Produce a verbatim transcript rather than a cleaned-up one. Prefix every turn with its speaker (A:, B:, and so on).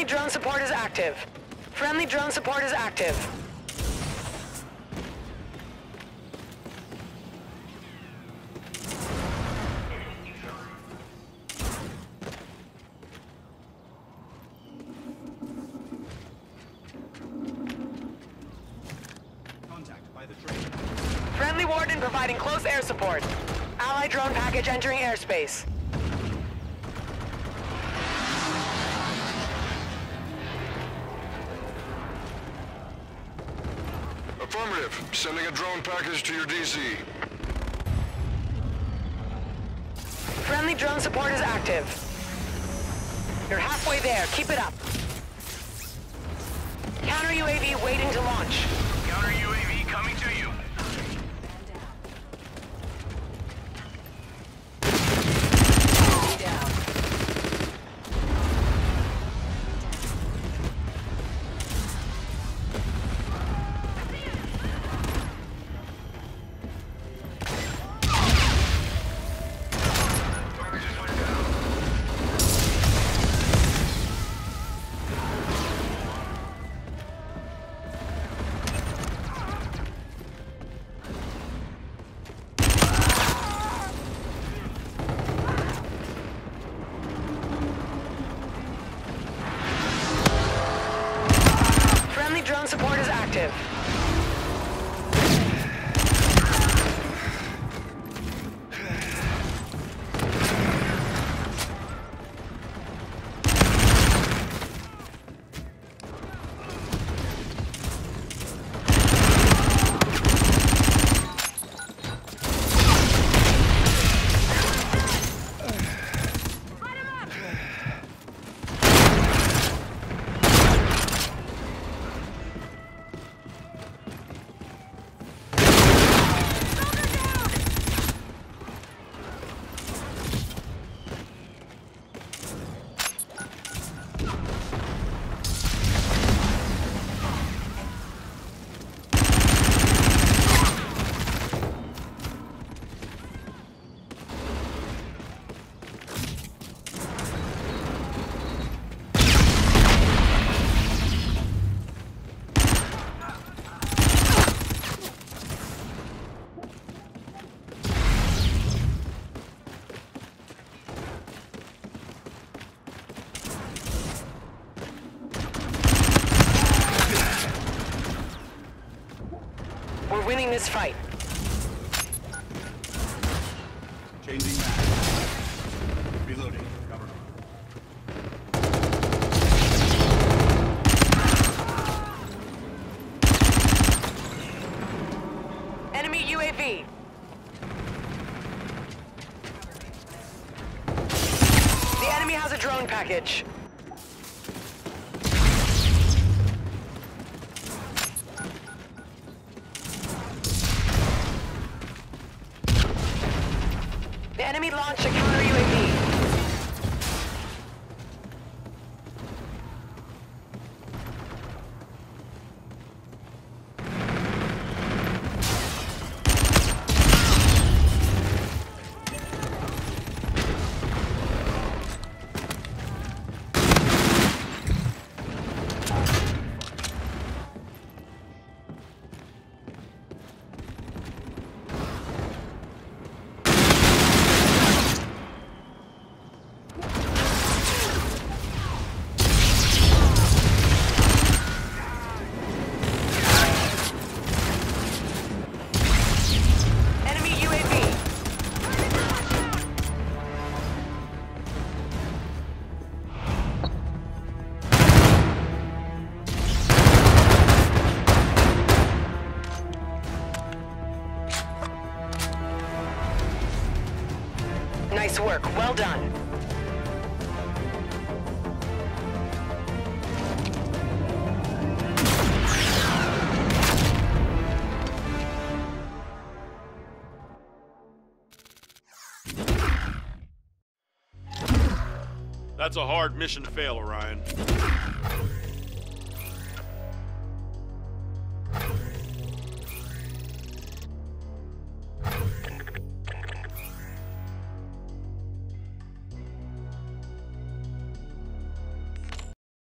A: Friendly drone support is active. Friendly drone support is active.
B: Contact by the train.
A: Friendly Warden providing close air support. Allied drone package entering airspace.
C: Affirmative. Sending a drone package to your D C.
A: Friendly drone support is active. You're halfway there. Keep it up. Counter U A V waiting to launch.
D: Counter U A V coming to you.
A: Drone support is active. We're winning this fight.
B: Changing back. Reloading. Cover.
A: Enemy U A V. The enemy has a drone package. The enemy launched a counter U A V. Nice work. Well done.
E: That's a hard mission to fail, Orion.